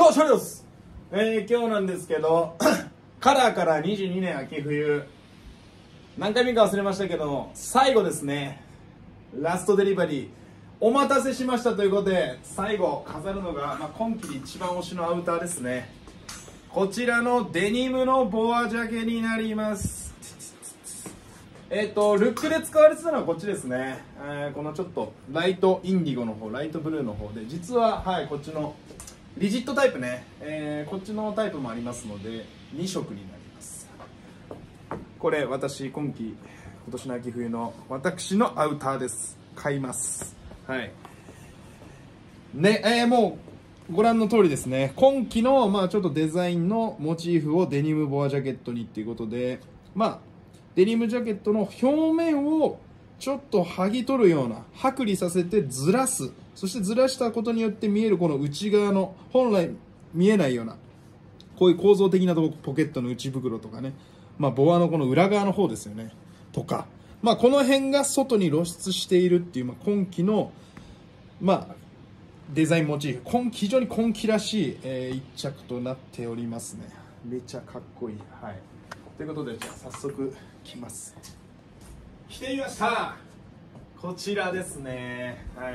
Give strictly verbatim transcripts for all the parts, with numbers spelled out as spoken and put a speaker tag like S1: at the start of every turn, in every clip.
S1: どうしようです、えー、今日なんですけどカラーからにじゅうにねん秋冬何回目か忘れましたけど最後ですね。ラストデリバリーお待たせしましたということで、最後飾るのが、まあ、今季で一番推しのアウターですね。こちらのデニムのボアジャケになります。えっとルックで使われてたのはこっちですね、えー、このちょっとライトインディゴの方、ライトブルーの方で、実ははいこっちのリジットタイプね、えー、こっちのタイプもありますのでに色になります。これ私今季今年の秋冬の私のアウターです。買います。はいね、えー、もうご覧の通りですね。今季のまあちょっとデザインのモチーフをデニムボアジャケットにっていうことで、まあデニムジャケットの表面をちょっと剥ぎ取るような、剥離させてずらす、そしてずらしたことによって見えるこの内側の本来見えないようなこういう構造的なとこ、ポケットの内袋とかね、まあボアのこの裏側の方ですよねとか、まあこの辺が外に露出しているっていう、まあ、今季のまあデザインモチーフ、今非常に今季らしい、えー、一着となっておりますね。めちゃかっこいい。はい、ということでじゃあ早速着ます。着てみました。こちらですね。はい、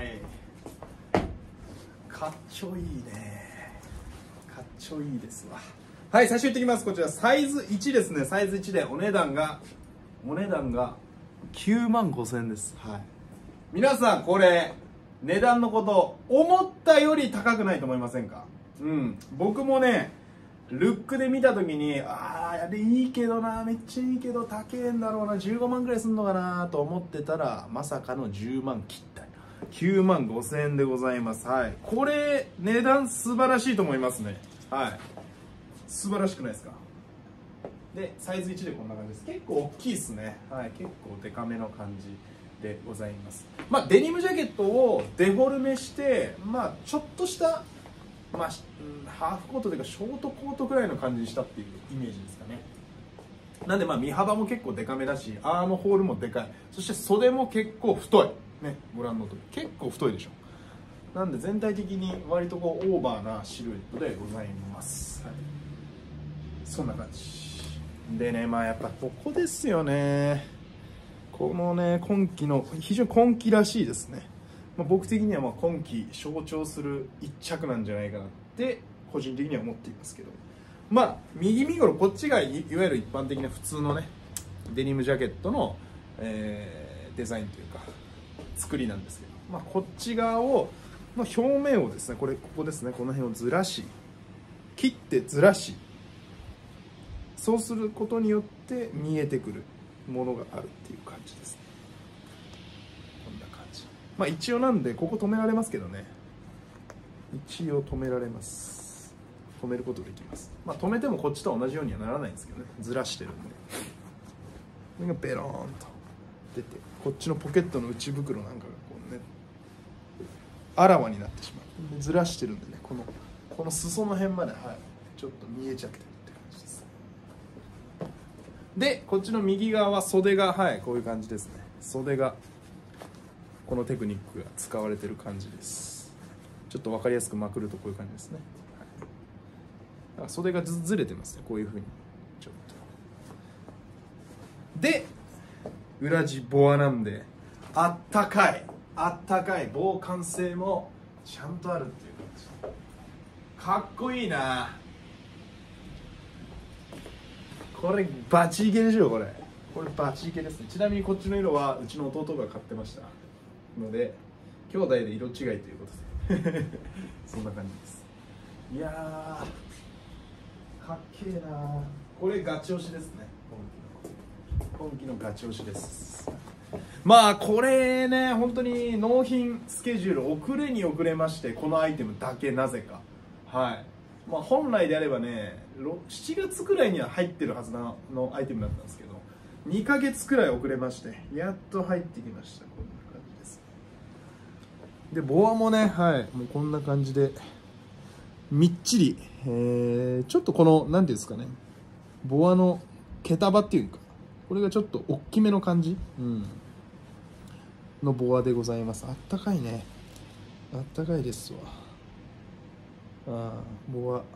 S1: かっちょいいね。かっちょいいですわ。はい、最初言ってきます。こちらサイズいちですね。サイズいちでお値段がお値段がきゅうまんごせんえんです。はい、皆さんこれ値段のこと思ったより高くないと思いませんか？うん、僕もねルックで見た時に、あああれいいけどな、めっちゃいいけど高えんだろうな、じゅうごまんぐらいすんのかなと思ってたら、まさかのじゅうまん切った、きゅうまんごせんえんでございます。はい、これ値段素晴らしいと思いますね。はい、素晴らしくないですか？でサイズいちでこんな感じです。結構大きいですね。はい、結構デカめの感じでございます。まあデニムジャケットをデフォルメして、まあちょっとしたまあ、ハーフコートというかショートコートくらいの感じにしたっていうイメージですかね。なんでまあ身幅も結構デカめだし、アームホールもでかい、そして袖も結構太いね、ご覧の通り結構太いでしょ。なんで全体的に割とこうオーバーなシルエットでございます。はい、そんな感じでね、まあやっぱここですよね。このね今季の非常に今季らしいですね。まあ僕的にはまあ今季象徴する一着なんじゃないかなって個人的には思っていますけど、まあ右身頃こっちが い, いわゆる一般的な普通のねデニムジャケットの、えー、デザインというか作りなんですけど、まあ、こっち側を、まあ、表面をですね、これここですね、この辺をずらし切ってずらし、そうすることによって見えてくるものがあるっていう感じですね。まあ一応なんでここ止められますけどね、一応止められます。止めることできます。まあ止めてもこっちと同じようにはならないんですけどね、ずらしてるんで。これがベローンと出て、こっちのポケットの内袋なんかがこうねあらわになってしまう。ずらしてるんでね、このこの裾の辺まで、はい、ちょっと見えちゃってるって感じです。でこっちの右側は袖が、はい、こういう感じですね。袖がこのテクニックが使われてる感じです。ちょっと分かりやすくまくるとこういう感じですね。はい、袖が ず, ずれてますね、こういうふうにちょっと。で裏地ボアなんであったかい、あったかい防寒性もちゃんとあるっていう感じ。かっこいいな。これバチイケでしょ。これこれバチイケですね。ちなみにこっちの色はうちの弟が買ってましたので、兄弟で色違いということでそんな感じです。いやーかっけえな。これガチ押しですね。今季の今季のガチ押しです。まあこれね本当に納品スケジュール遅れに遅れまして、このアイテムだけなぜか、はい、まあ本来であればねしちがつくらいには入ってるはずなのアイテムだったんですけど、にかげつくらい遅れましてやっと入ってきました。こんな感じです。でボアもね、はい、もうこんな感じでみっちり、えー、ちょっとこの何ていうんですかね、ボアの毛束っていうか、これがちょっと大きめの感じ、うん、のボアでございます。あったかいね、あったかいですわ。 あボア、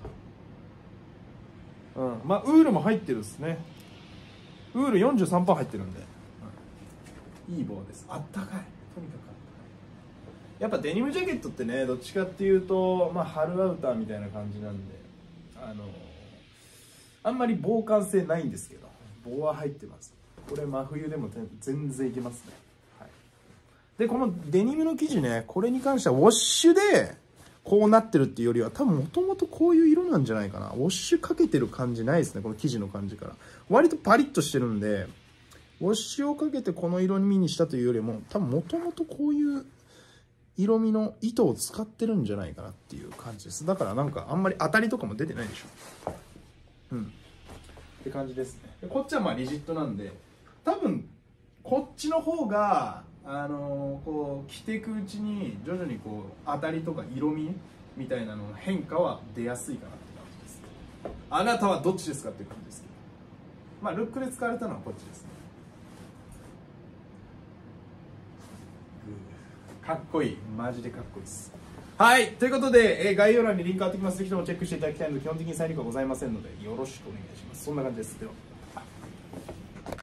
S1: うん、まあウールも入ってるですね。ウール よんじゅうさんパーセント 入ってるんで、うん、いいボアです。あったかい、とにかくあったかい。やっぱデニムジャケットってね、どっちかっていうと、まあ、春アウターみたいな感じなんで、あのあんまり防寒性ないんですけど、ボア入ってます。これ真冬でも全然いけますね、はい、でこのデニムの生地ね、これに関してはウォッシュでこうなってるっていうよりは、多分もともとこういう色なんじゃないかな。ウォッシュかけてる感じないですね、この生地の感じから。割とパリッとしてるんで、ウォッシュをかけてこの色味にしたというよりも、多分もともとこういう色味の糸を使ってるんじゃないかなっていう感じです。だからなんかあんまり当たりとかも出てないでしょ。うんって感じですね。でこっちはまあリジットなんで、多分こっちの方があのー、こう着ていくうちに徐々にこう当たりとか色味みたいなのの変化は出やすいかなって感じです。あなたはどっちですかっていう感じですけど、まあルックで使われたのはこっちですね。かっこいい、マジでかっこいいです。はい、ということで、えー、概要欄にリンク貼っておきます。ぜひともチェックしていただきたいので、基本的にサインリンクはございませんので、よろしくお願いします。そんな感じです。では。